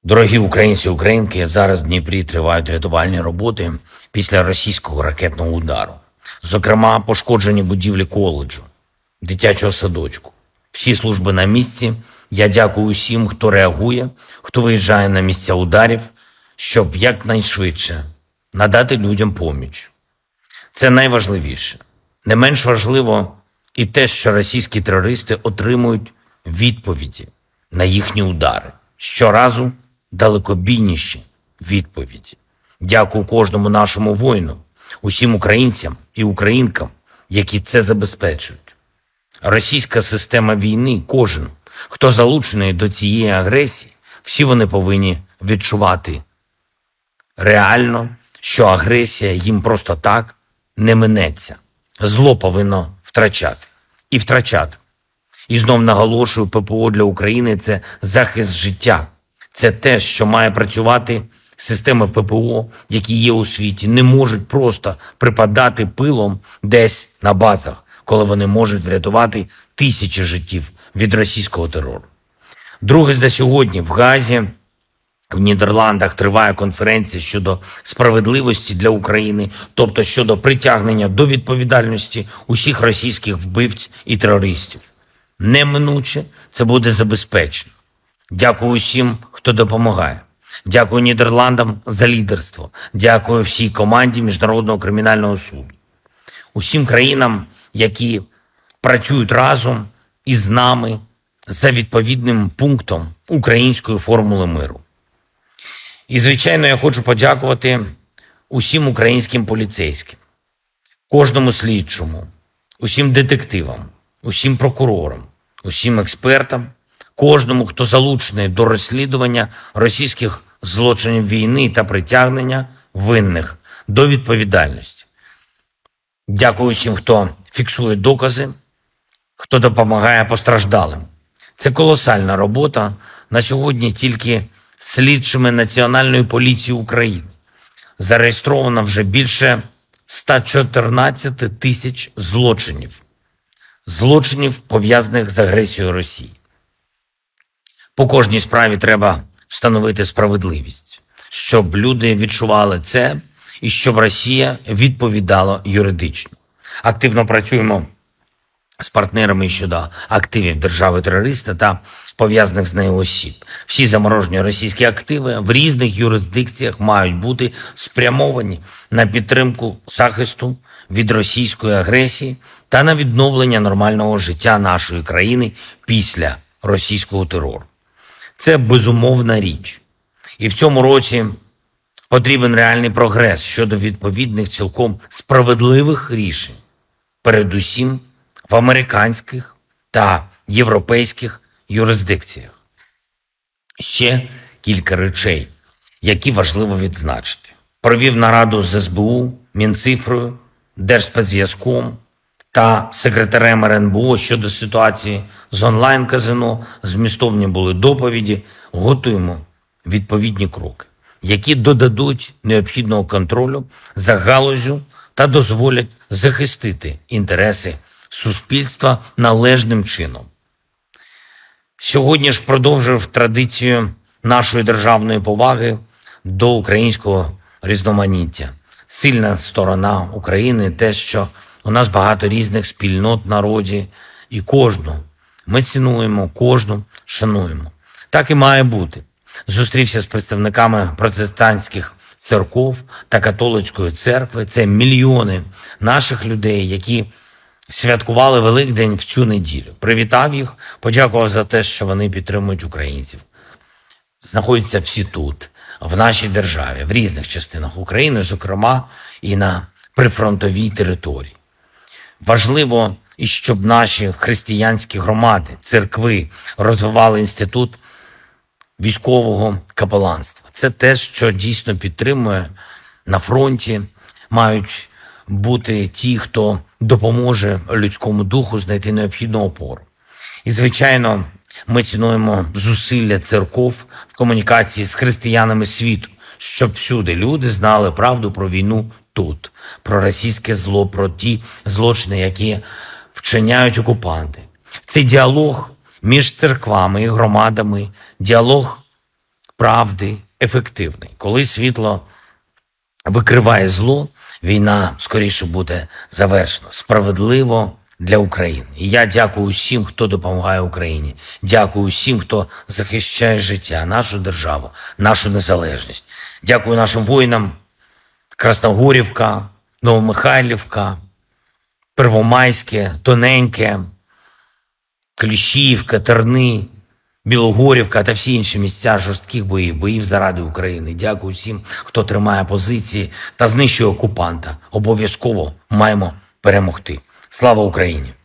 Дорогі українці і українки, зараз в Дніпрі тривають рятувальні роботи після російського ракетного удару. Зокрема, пошкоджені будівлі коледжу, дитячого садочку. Всі служби на місці. Я дякую усім, хто реагує, хто виїжджає на місця ударів, щоб якнайшвидше надати людям поміч. Це найважливіше. Не менш важливо і те, що російські терористи отримують відповіді на їхні удари. Щоразу далекобійніші відповіді. Дякую кожному нашому воїну, усім українцям і українкам, які це забезпечують. Російська система війни, кожен, хто залучений до цієї агресії, всі вони повинні відчувати реально, що агресія їм просто так не минеться. Зло повинно втрачати. І втрачати. І знов наголошую, ППО для України – це захист життя. Це те, що має працювати. Системи ППО, які є у світі, не можуть просто припадати пилом десь на базах, коли вони можуть врятувати тисячі життів від російського терору. Друге за сьогодні в Гаазі, в Нідерландах триває конференція щодо справедливості для України, тобто щодо притягнення до відповідальності усіх російських вбивць і терористів. Неминуче це буде забезпечено. Дякую усім, хто допомагає. Дякую Нідерландам за лідерство. Дякую всій команді Міжнародного кримінального суду. Усім країнам, які працюють разом із нами за відповідним пунктом української формули миру. І, звичайно, я хочу подякувати усім українським поліцейським, кожному слідчому, усім детективам, усім прокурорам, усім експертам, кожному, хто залучений до розслідування російських злочинів війни та притягнення винних до відповідальності. Дякую всім, хто фіксує докази, хто допомагає постраждалим. Це колосальна робота. На сьогодні тільки слідчими Національної поліції України зареєстровано вже більше 114 тисяч злочинів. Злочинів, пов'язаних з агресією Росії. По кожній справі треба встановити справедливість, щоб люди відчували це і щоб Росія відповідала юридично. Активно працюємо з партнерами щодо активів держави-терориста та пов'язаних з нею осіб. Всі заморожені російські активи в різних юрисдикціях мають бути спрямовані на підтримку захисту від російської агресії та на відновлення нормального життя нашої країни після російського терору. Це безумовна річ. І в цьому році потрібен реальний прогрес щодо відповідних цілком справедливих рішень, передусім в американських та європейських юрисдикціях. Ще кілька речей, які важливо відзначити. Провів нараду з СБУ, Мінцифрою, Держспецзв'язком та секретарем РНБО щодо ситуації з онлайн-казино. Змістовні були доповіді. Готуємо відповідні кроки, які додадуть необхідного контролю за галуззю та дозволять захистити інтереси суспільства належним чином. Сьогодні ж продовжив традицію нашої державної поваги до українського різноманіття. Сильна сторона України – те, що у нас багато різних спільнот в народі, і кожну ми цінуємо, кожну шануємо. Так і має бути. Зустрівся з представниками протестантських церков та католицької церкви. Це мільйони наших людей, які святкували Великдень в цю неділю. Привітав їх, подякував за те, що вони підтримують українців. Знаходяться всі тут, в нашій державі, в різних частинах України, зокрема і на прифронтовій території. Важливо, і щоб наші християнські громади, церкви розвивали інститут військового капеланства. Це те, що дійсно підтримує на фронті. Мають бути ті, хто допоможе людському духу знайти необхідну опору. І, звичайно, ми цінуємо зусилля церков в комунікації з християнами світу, щоб всюди люди знали правду про війну тут, про російське зло, про ті злочини, які вчиняють окупанти. Цей діалог між церквами і громадами, діалог правди ефективний. Коли світло викриває зло, війна скоріше буде завершена. Справедливо для України. І я дякую всім, хто допомагає Україні. Дякую всім, хто захищає життя, нашу державу, нашу незалежність. Дякую нашим воїнам Красногорівка, Новомихайлівка, Первомайське, Тоненьке, Кліщіївка, Терни, Білогорівка та всі інші місця жорстких боїв заради України. Дякую всім, хто тримає позиції та знищує окупанта. Обов'язково маємо перемогти. Слава Україні!